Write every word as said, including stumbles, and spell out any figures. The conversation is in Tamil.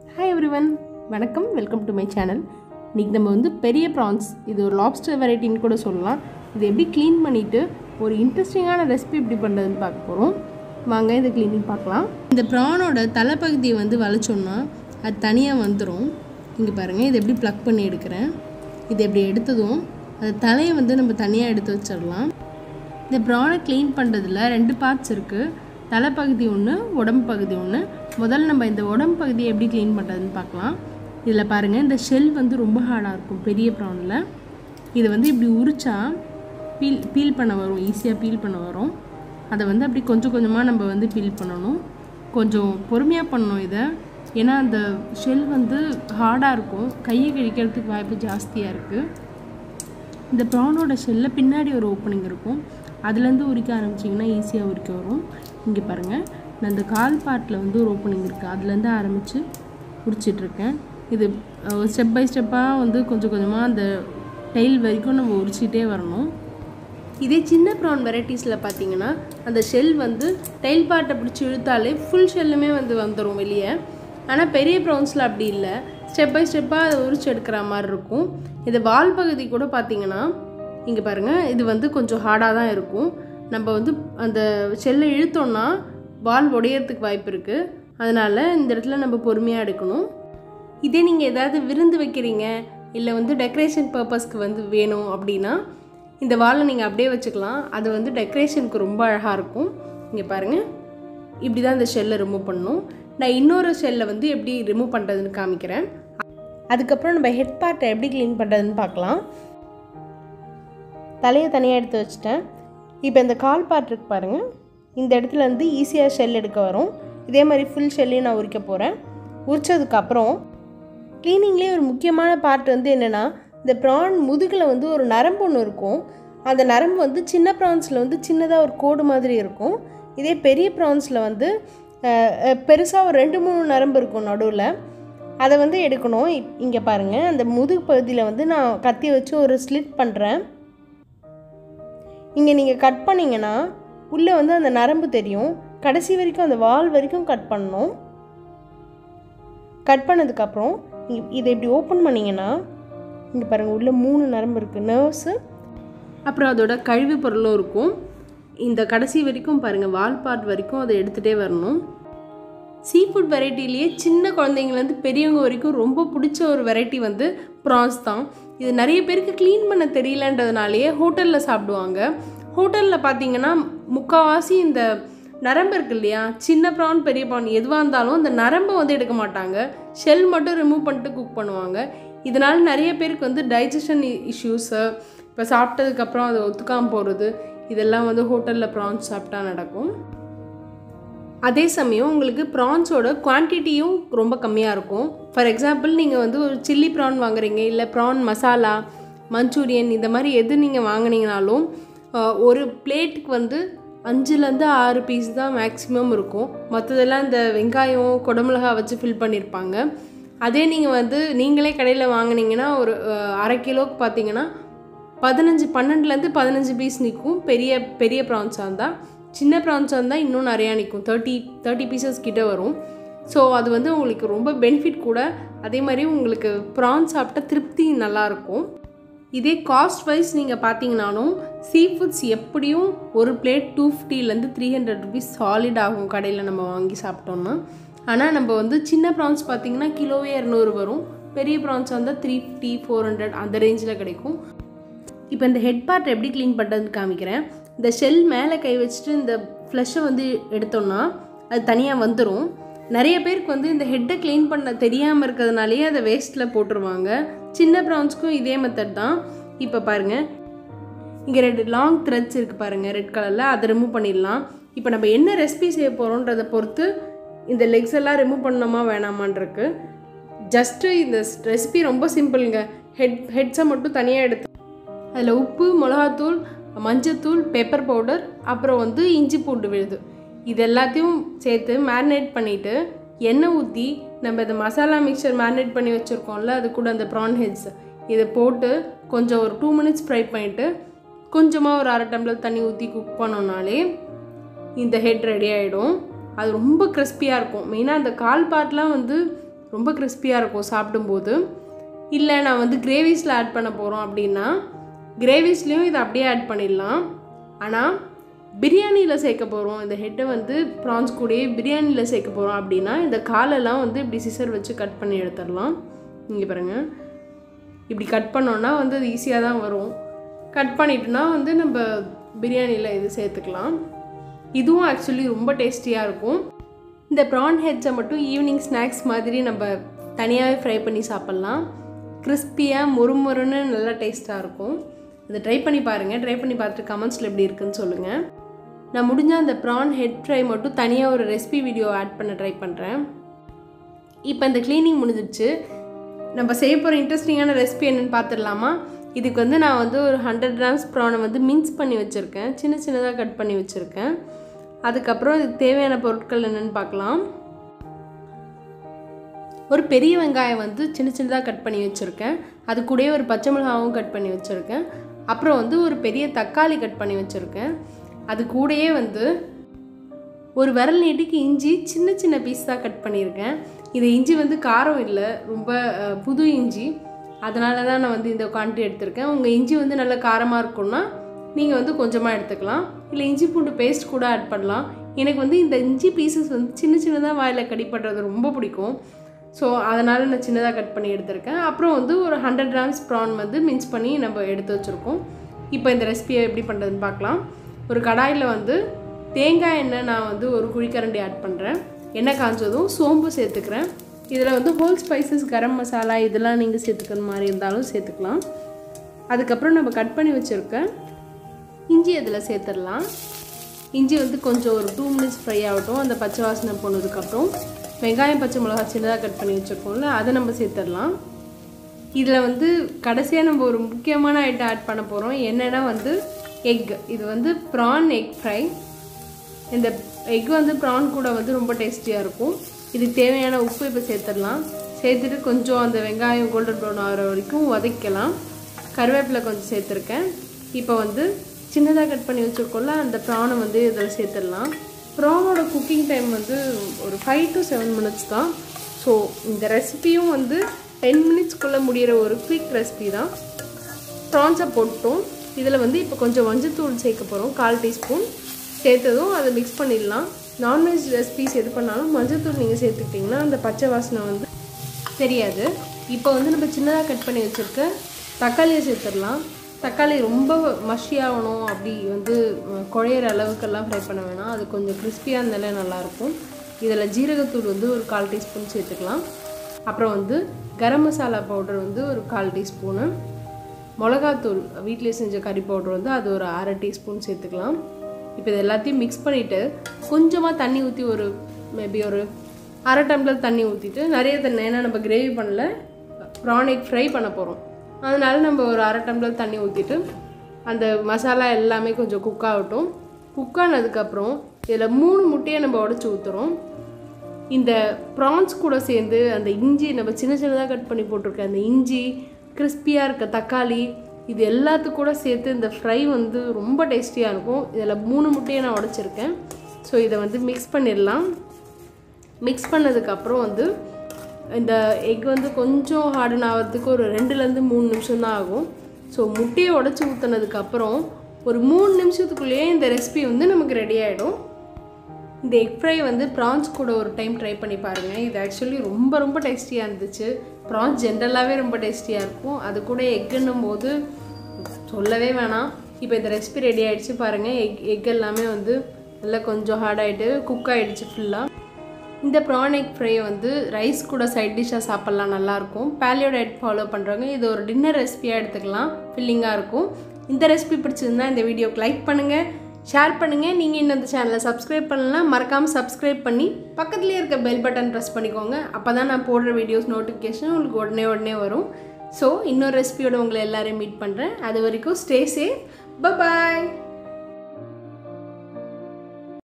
Hi everyone, வணக்கம், வெல்கம் டு மை சேனல். இன்றைக்கி நம்ம வந்து பெரிய ப்ரான்ஸ், இது ஒரு லாப்ஸ்டர் வெரைட்டின்னு கூட சொல்லலாம். இது எப்படி க்ளீன் பண்ணிவிட்டு ஒரு இன்ட்ரெஸ்டிங்கான ரெசிபி எப்படி பண்ணுறதுன்னு பார்க்க போகிறோம். வாங்க இதை க்ளீனிங் பார்க்கலாம். இந்த ப்ரானோட தலைப்பகுதியை வந்து வளைச்சோன்னா அது தனியாக வந்துடும். இங்கே பாருங்கள், இதை எப்படி ப்ளக் பண்ணி எடுக்கிறேன். இதை எப்படி எடுத்ததும் அது தலையை வந்து நம்ம தனியாக எடுத்து வச்சிடலாம். இந்த ப்ரானை க்ளீன் பண்ணுறதுல ரெண்டு பார்ட்ஸ் இருக்குது. தலைப்பகுதி ஒன்று, உடம்பு பகுதி ஒன்று. முதல்ல நம்ம இந்த உடம்பு பகுதியை எப்படி க்ளீன் பண்ணுறதுன்னு பார்க்கலாம். இதில் பாருங்கள், இந்த ஷெல் வந்து ரொம்ப ஹார்டாக இருக்கும் பெரிய ப்ரானில். இதை வந்து இப்படி உரிச்சா பீல் பீல் பண்ண வரும், ஈஸியாக பீல் பண்ண வரும். அதை வந்து அப்படி கொஞ்சம் கொஞ்சமாக நம்ம வந்து பீல் பண்ணணும். கொஞ்சம் பொறுமையாக பண்ணணும் இதை, ஏன்னா அந்த ஷெல் வந்து ஹார்டாக இருக்கும், கையை கிழிக்கிறதுக்கு வாய்ப்பு ஜாஸ்தியாக இருக்குது. இந்த ப்ரானோட ஷெல்லில் பின்னாடி ஒரு ஓப்பனிங் இருக்கும், அதுலேருந்து உரிக்க ஆரம்பிச்சிங்கன்னா ஈஸியாக உரிக்க வரும். இங்கே பாருங்கள், நான் இந்த கால் பார்ட்டில் வந்து ஒரு ஓப்பனிங் இருக்குது, அதுலேருந்து ஆரம்பித்து உரிச்சிட்ருக்கேன். இது ஸ்டெப் பை ஸ்டெப்பாக வந்து கொஞ்சம் கொஞ்சமாக அந்த டெயில் வரைக்கும் நம்ம உரிச்சிட்டே வரணும். இதே சின்ன ப்ரான் வெரைட்டிஸில் பார்த்தீங்கன்னா அந்த ஷெல் வந்து டெயில் பார்ட்டை பிடிச்சி இழுத்தாலே ஃபுல் ஷெல்லுமே வந்து வந்துடும் வெளியே. ஆனால் பெரிய ப்ரான்ஸில் அப்படி இல்லை, ஸ்டெப் பை ஸ்டெப்பாக அதை உரிச்சு எடுக்கிற மாதிரி இருக்கும். இது வால் பகுதி கூட பார்த்தீங்கன்னா இங்கே பாருங்கள், இது வந்து கொஞ்சம் ஹார்டாக தான் இருக்கும். நம்ம வந்து அந்த ஷெல்லை இழுத்தோன்னா வால் உடையறதுக்கு வாய்ப்பு இருக்குது. அதனால் இந்த இடத்துல நம்ம பொறுமையாக எடுக்கணும். இதே நீங்கள் ஏதாவது விருந்து வைக்கிறீங்க, இல்லை வந்து டெக்கரேஷன் பர்பஸ்க்கு வந்து வேணும் அப்படின்னா இந்த வாலை நீங்கள் அப்படியே வச்சுக்கலாம். அது வந்து டெக்கரேஷனுக்கு ரொம்ப அழகாக இருக்கும். இங்கே பாருங்கள், இப்படி தான் இந்த ஷெல்லை ரிமூவ் பண்ணணும். நான் இன்னொரு ஷெல்லை வந்து எப்படி ரிமூவ் பண்ணுறதுன்னு காமிக்கிறேன். அதுக்கப்புறம் நம்ம ஹெட் பார்ட்டை எப்படி க்ளீன் பண்ணுறதுன்னு பார்க்கலாம். தலையை தனியாக எடுத்து வச்சுட்டேன். இப்போ இந்த கால் பார்ட் இருக்கு பாருங்கள், இந்த இடத்துல வந்து ஈஸியாக ஷெல் எடுக்க வரும். இதே மாதிரி ஃபுல் ஷெல்லையும் நான் உரிக்க போகிறேன். உரித்ததுக்கப்புறம் க்ளீனிங்லேயே ஒரு முக்கியமான பார்ட் வந்து என்னென்னா, இந்த ப்ரான் முதுகில் வந்து ஒரு நரம்பு ஒன்று இருக்கும். அந்த நரம்பு வந்து சின்ன ப்ரான்ஸில் வந்து சின்னதாக ஒரு கோடு மாதிரி இருக்கும். இதே பெரிய ப்ரான்ஸில் வந்து பெருசாக ஒரு ரெண்டு மூணு நரம்பு இருக்கும் நடுவில். அதை வந்து எடுக்கணும். இங்கே பாருங்கள், அந்த முதுகு பகுதியில் வந்து நான் கத்தி வச்சு ஒரு ஸ்லிட் பண்ணுறேன். இங்கே நீங்கள் கட் பண்ணிங்கன்னா உள்ளே வந்து அந்த நரம்பு தெரியும். கடைசி வரைக்கும் அந்த வால் வரைக்கும் கட் பண்ணணும். கட் பண்ணதுக்கப்புறம் இதை இப்படி ஓப்பன் பண்ணிங்கன்னா இங்கே பாருங்கள், உள்ளே மூணு நரம்பு இருக்குது, நர்வ்ஸு, அப்புறம் அதோட கழிவு பொருளும் இருக்கும். இந்த கடைசி வரைக்கும் பாருங்கள், வால் பார்ட் வரைக்கும் அதை எடுத்துகிட்டே வரணும். சீ ஃபுட் வெரைட்டிலேயே சின்ன குழந்தைங்கலேருந்து பெரியவங்க வரைக்கும் ரொம்ப பிடிச்ச ஒரு வெரைட்டி வந்து ப்ரான்ஸ் தான். இது நிறைய பேருக்கு க்ளீன் பண்ண தெரியலன்றதுனாலேயே ஹோட்டலில் சாப்பிடுவாங்க. ஹோட்டலில் பார்த்தீங்கன்னா முக்கால்வாசி இந்த நரம்பு இருக்குது இல்லையா, சின்ன ப்ரான் பெரிய ப்ரான் எதுவாக இருந்தாலும் அந்த நரம்பை வந்து எடுக்க மாட்டாங்க, ஷெல் மட்டும் ரிமூவ் பண்ணிட்டு குக் பண்ணுவாங்க. இதனால் நிறைய பேருக்கு வந்து டைஜஷன் இஷ்யூஸு, இப்போ சாப்பிட்டதுக்கப்புறம் அதை ஒத்துக்காமல் போகிறது, இதெல்லாம் வந்து ஹோட்டலில் ப்ரான்ஸ் சாப்பிட்டா நடக்கும். அதே சமயம் உங்களுக்கு ப்ரான்ஸோட குவான்டிட்டியும் ரொம்ப கம்மியாக இருக்கும். ஃபார் எக்ஸாம்பிள், நீங்கள் வந்து ஒரு சில்லி ப்ரான் வாங்குறீங்க, இல்லை ப்ரான் மசாலா, மஞ்சூரியன், இந்த மாதிரி எது நீங்கள் வாங்கினீங்கனாலும் ஒரு பிளேட்டுக்கு வந்து அஞ்சுலேருந்து ஆறு பீஸ் தான் மேக்ஸிமம் இருக்கும். மற்றதெல்லாம் இந்த வெங்காயம் குடமிளகா வச்சு ஃபில் பண்ணியிருப்பாங்க. அதே நீங்கள் வந்து நீங்களே கடையில் வாங்கினீங்கன்னா ஒரு அரை கிலோவுக்கு பார்த்தீங்கன்னா பதினஞ்சு பன்னெண்டுலேருந்து பதினஞ்சு பீஸ் நிற்கும் பெரிய பெரிய ப்ரான்ஸாக இருந்தால். சின்ன ப்ரான்ஸாக இருந்தால் இன்னும் நிறையா நிற்கும், தேர்ட்டி தேர்ட்டி பீசஸ் கிட்டே வரும். ஸோ அது வந்து உங்களுக்கு ரொம்ப பெனிஃபிட் கூட. அதே மாதிரி உங்களுக்கு ப்ரான்ஸ் சாப்பிட்டா திருப்தி நல்லாயிருக்கும். இதே காஸ்ட் வைஸ் நீங்கள் பார்த்தீங்கன்னாலும் சீ ஃபுட்ஸ் எப்படியும் ஒரு பிளேட் டூ ஃபிஃப்டிலேருந்து த்ரீ ஹண்ட்ரட் ருபீஸ் சாலிட் ஆகும் கடையில் நம்ம வாங்கி சாப்பிட்டோம்னா. ஆனால் நம்ம வந்து சின்ன ப்ரான்ஸ் பார்த்திங்கன்னா கிலோவே இரநூறு வரும், பெரிய ப்ரான்ஸ் வந்தால் த்ரீ ஃபிஃப்டி ஃபோர் ஹண்ட்ரட் அந்த ரேஞ்சில் கிடைக்கும். இப்போ இந்த ஹெட் பார்ட் எப்படி க்ளீன் பண்ணுறதுன்னு காமிக்கிறேன். இந்த ஷெல் மேலே கை வச்சுட்டு இந்த ஃப்ளஷை வந்து எடுத்தோம்னா அது தனியாக வந்துடும். நிறைய பேருக்கு வந்து இந்த ஹெட்டை க்ளீன் பண்ண தெரியாமல் இருக்கிறதுனாலேயே அதை வேஸ்ட்டில் போட்டுருவாங்க. சின்ன ப்ரான்ஸ்க்கும் இதே மெத்தட் தான். இப்போ பாருங்கள், இங்கே ரெண்டு லாங் த்ரெட்ஸ் இருக்குது பாருங்கள் ரெட் கலரில், அதை ரிமூவ் பண்ணிடலாம். இப்போ நம்ம என்ன ரெசிபி செய்ய போகிறோன்றதை பொறுத்து இந்த லெக்ஸ் எல்லாம் ரிமூவ் பண்ணணுமா வேணாமான்ருக்கு. ஜஸ்ட்டு இந்த ரெசிபி ரொம்ப சிம்பிளுங்க. ஹெட் ஹெட்ஸை மட்டும் தனியாக எடுத்து அதில் உப்பு, மிளகாத்தூள், மஞ்சத்தூள், பெப்பர் பவுடர், அப்புறம் வந்து இஞ்சி பூண்டு விழுது, இது எல்லாத்தையும் சேர்த்து மேரினேட் பண்ணிவிட்டு எண்ணெய் ஊற்றி நம்ம இந்த மசாலா மிக்சர் மேரினேட் பண்ணி வச்சுருக்கோம்ல, அது கூட அந்த ப்ரான் ஹெட்ஸ் இதை போட்டு கொஞ்சம் ஒரு டூ மினிட்ஸ் ஃப்ரை பண்ணிவிட்டு கொஞ்சமாக ஒரு அரை டம்ளர் தண்ணி ஊற்றி குக் பண்ணோன்னாலே இந்த ஹெட் ரெடி ஆகிடும். அது ரொம்ப கிறிஸ்பியாக இருக்கும். மெயினாக அந்த கால் பார்ட்லாம் வந்து ரொம்ப கிறிஸ்பியாக இருக்கும் சாப்பிடும்போது. இல்லை நான் வந்து கிரேவிஸில் ஆட் பண்ண போகிறோம் அப்படின்னா கிரேவிஸ்லேயும் இதை அப்படியே ஆட் பண்ணிடலாம். ஆனால் பிரியாணியில் சேர்க்க போகிறோம், இந்த ஹெட்டை வந்து ப்ரான்ஸ் கூடயே பிரியாணியில் சேர்க்க போகிறோம் அப்படின்னா இந்த காலெல்லாம் வந்து இப்படி சிசர் வச்சு கட் பண்ணி எடுத்துடலாம். இங்கே பாருங்கள், இப்படி கட் பண்ணோன்னா வந்து அது ஈஸியாக தான் வரும். கட் பண்ணிட்டோன்னா வந்து நம்ம பிரியாணியில் இது சேர்த்துக்கலாம். இதுவும் ஆக்சுவலி ரொம்ப டேஸ்டியாக இருக்கும். இந்த ப்ரான் ஹெட்ஸை மட்டும் ஈவினிங் ஸ்நாக்ஸ் மாதிரி நம்ம தனியாகவே ஃப்ரை பண்ணி சாப்பிட்லாம். கிறிஸ்பியாக மொறுமொறுன்னு நல்லா டேஸ்ட்டாக இருக்கும். இதை ட்ரை பண்ணி பாருங்கள். ட்ரை பண்ணி பார்த்துட்டு கமெண்ட்ஸில் எப்படி இருக்குன்னு சொல்லுங்கள். நான் முடிஞ்சால் அந்த ப்ரான் ஹெட் ஃப்ரை மட்டும் தனியாக ஒரு ரெசிபி வீடியோ ஆட் பண்ண ட்ரை பண்ணுறேன். இப்போ இந்த க்ளீனிங் முடிஞ்சிடுச்சு. நம்ம செய்ய போகிற இன்ட்ரெஸ்டிங்கான ரெசிபி என்னென்னு பார்த்துடலாமா? இதுக்கு வந்து நான் வந்து ஒரு ஹண்ட்ரட் கிராம்ஸ் ப்ரானை வந்து மின்ஸ் பண்ணி வச்சுருக்கேன், சின்ன சின்னதாக கட் பண்ணி வச்சுருக்கேன். அதுக்கப்புறம் இதுக்கு தேவையான பொருட்கள் என்னென்னு பார்க்கலாம். ஒரு பெரிய வெங்காயம் வந்து சின்ன சின்னதாக கட் பண்ணி வச்சுருக்கேன். அது கூடயே ஒரு பச்சை மிளகாவும் கட் பண்ணி வச்சுருக்கேன். அப்புறம் வந்து ஒரு பெரிய தக்காளி கட் பண்ணி வச்சுருக்கேன். அது கூடயே வந்து ஒரு விரல் நீட்டுக்கு இஞ்சி சின்ன சின்ன பீஸ் தான் கட் பண்ணியிருக்கேன். இது இஞ்சி வந்து காரம் இல்லை, ரொம்ப புது இஞ்சி, அதனால தான் நான் வந்து இந்த குவான்டிட்டி எடுத்திருக்கேன். உங்கள் இஞ்சி வந்து நல்ல காரமாக இருக்கும்னா நீங்கள் வந்து கொஞ்சமாக எடுத்துக்கலாம். இல்லை இஞ்சி பூண்டு பேஸ்ட் கூட ஆட் பண்ணலாம். எனக்கு வந்து இந்த இஞ்சி பீசஸ் வந்து சின்ன சின்னதாக வாயில் கடிப்படுறது ரொம்ப பிடிக்கும். ஸோ அதனால் நான் சின்னதாக கட் பண்ணி எடுத்திருக்கேன். அப்புறம் வந்து ஒரு ஹண்ட்ரட் கிராம்ஸ் ப்ரான் வந்து மின்ஸ் பண்ணி நம்ம எடுத்து வச்சுருக்கோம். இப்போ இந்த ரெசிபியை எப்படி பண்ணுறதுன்னு பார்க்கலாம். ஒரு கடாயில் வந்து தேங்காய் எண்ணெய் நான் வந்து ஒரு குழிக்கரண்டி ஆட் பண்ணுறேன். எண்ணெய் காஞ்சதும் சோம்பு சேர்த்துக்கிறேன். இதில் வந்து ஹோல் ஸ்பைசஸ், கரம் மசாலா இதெல்லாம் நீங்கள் சேர்த்துக்கிற மாதிரி இருந்தாலும் சேர்த்துக்கலாம். அதுக்கப்புறம் நம்ம கட் பண்ணி வச்சுருக்க இஞ்சி அதில் சேர்த்துடலாம். இஞ்சி வந்து கொஞ்சம் ஒரு டூ மினிட்ஸ் ஃப்ரை ஆகட்டும். அந்த பச்சை வாசனை போனதுக்கப்புறம் வெங்காயம், பச்சை மிளகா சின்னதாக கட் பண்ணி வச்சுருக்கோம்ல, அதை நம்ம சேர்த்துடலாம். இதில் வந்து கடைசியாக நம்ம ஒரு முக்கியமான ஐட்டம் ஆட் பண்ண போகிறோம். என்னென்னா வந்து எக். இது வந்து ப்ரான் எக் ஃப்ரை. இந்த எக் வந்து ப்ரான் கூட வந்து ரொம்ப டேஸ்டியாக இருக்கும். இதுக்கு தேவையான உப்பு இப்போ சேர்த்துடலாம். சேர்த்துட்டு கொஞ்சம் அந்த வெங்காயம் கோல்டன் ப்ரௌன் ஆகிற வரைக்கும் வதக்கலாம். கருவேப்பிலை கொஞ்சம் சேர்த்துருக்கேன். இப்போ வந்து சின்னதாக கட் பண்ணி வச்சுருக்கோம்ல, அந்த ப்ரானை வந்து இதில் சேர்த்துடலாம். ப்ரானோட குக்கிங் டைம் வந்து ஒரு ஃபைவ் டு செவன் மினிட்ஸ் தான். ஸோ இந்த ரெசிபியும் வந்து டென் மினிட்ஸ்க்குள்ளே முடிகிற ஒரு குவிக் ரெசிபி தான். ப்ரான்ஸை போட்டோம். இதில் வந்து இப்போ கொஞ்சம் மஞ்சத்தூள் சேர்க்க போகிறோம், கால் டீஸ்பூன். சேர்த்ததும் அதை மிக்ஸ் பண்ணிடலாம். நான்வெஜ் ரெசிபிஸ் எது பண்ணாலும் மஞ்சத்தூள் நீங்கள் சேர்த்துக்கிட்டிங்கன்னா அந்த பச்சை வாசனை வந்து தெரியாது. இப்போ வந்து நம்ம சின்னதாக கட் பண்ணி வச்சுருக்க தக்காளியை சேர்த்துடலாம். தக்காளி ரொம்ப மஷி ஆகணும், அப்படி வந்து குழையிற அளவுக்கெல்லாம் ஃப்ரை பண்ண வேணாம். அது கொஞ்சம் கிறிஸ்பியாக இருந்தாலே நல்லாயிருக்கும். இதில் ஜீரகத்தூள் வந்து ஒரு கால் டீஸ்பூன் சேர்த்துக்கலாம். அப்புறம் வந்து கரம் மசாலா பவுடர் வந்து ஒரு கால் டீஸ்பூனு, மிளகாத்தூள் வீட்டிலே செஞ்ச கறி பவுடர் வந்து அது ஒரு அரை டீஸ்பூன் சேர்த்துக்கலாம். இப்போ இது எல்லாத்தையும் மிக்ஸ் பண்ணிவிட்டு கொஞ்சமாக தண்ணி ஊற்றி ஒரு மேபி ஒரு அரை டம்ளர் தண்ணி ஊற்றிட்டு, நிறைய தண்ணி, ஏன்னா நம்ம கிரேவி பண்ணல, ப்ரான் எக் ஃப்ரை பண்ண போகிறோம், அதனால நம்ம ஒரு அரை டம்ளர் தண்ணி ஊற்றிட்டு அந்த மசாலா எல்லாமே கொஞ்சம் குக் ஆகட்டும். குக் ஆனதுக்கப்புறம் இதில் மூணு முட்டையை நம்ம உடச்சி ஊற்றுறோம். இந்த ப்ரான்ஸ் கூட சேர்ந்து அந்த இஞ்சி நம்ம சின்ன சின்னதாக கட் பண்ணி போட்டிருக்க அந்த இஞ்சி, கிறிஸ்பியாக இருக்க தக்காளி, இது எல்லாத்துக்கும் கூட சேர்த்து இந்த ஃப்ரை வந்து ரொம்ப டேஸ்டியாக இருக்கும். இதில் மூணு முட்டையை நான் உடச்சிருக்கேன். ஸோ இதை வந்து மிக்ஸ் பண்ணிடலாம். மிக்ஸ் பண்ணதுக்கப்புறம் வந்து இந்த எக் வந்து கொஞ்சம் ஹார்டன் ஆகிறதுக்கு ஒரு ரெண்டுலேருந்து மூணு நிமிஷம் தான் ஆகும். ஸோ முட்டையை உடச்சி ஊற்றினதுக்கப்புறம் ஒரு மூணு நிமிஷத்துக்குள்ளேயே இந்த ரெசிபி வந்து நமக்கு ரெடி ஆகிடும். இந்த எக் ஃப்ரை வந்து ப்ரான்ஸ் கூட ஒரு டைம் ட்ரை பண்ணி பாருங்கள். இது ஆக்சுவலி ரொம்ப ரொம்ப டேஸ்டியாக இருந்துச்சு. ப்ரான்ஸ் ஜென்ரலாகவே ரொம்ப டேஸ்டியாக இருக்கும், அது கூட எக்குன்னும் போது சொல்லவே வேணாம். இப்போ இந்த ரெசிபி ரெடி ஆகிடுச்சு பாருங்கள். எக் எக் எல்லாமே வந்து நல்லா கொஞ்சம் ஹார்ட் ஆகிட்டு குக் ஆகிடுச்சு ஃபுல்லாக. இந்த ப்ரான் எக் ஃப்ரை வந்து ரைஸ் கூட சைட் டிஷ்ஷாக சாப்பிட்லாம், நல்லாயிருக்கும். பேலியோ டயட் ஃபாலோ பண்ணுறவங்க இது ஒரு டின்னர் ரெசிபியாக எடுத்துக்கலாம், ஃபில்லிங்காக இருக்கும். இந்த ரெசிபி பிடிச்சிருந்தா இந்த வீடியோக்கு லைக் பண்ணுங்கள், ஷேர் பண்ணுங்கள். நீங்கள் இன்னும் இந்த சேனலை சப்ஸ்கிரைப் பண்ணலாம், மறக்காமல் சப்ஸ்கிரைப் பண்ணி பக்கத்துலேயே இருக்க பெல் பட்டன் ப்ரெஸ் பண்ணிக்கோங்க. அப்போ தான் நான் போடுற வீடியோஸ் நோட்டிஃபிகேஷன் உங்களுக்கு உடனே உடனே வரும். ஸோ இன்னொரு ரெசிபியோட உங்களை எல்லோரையும் மீட் பண்ணுறேன். அது வரைக்கும் ஸ்டே சேஃப். Bye bye.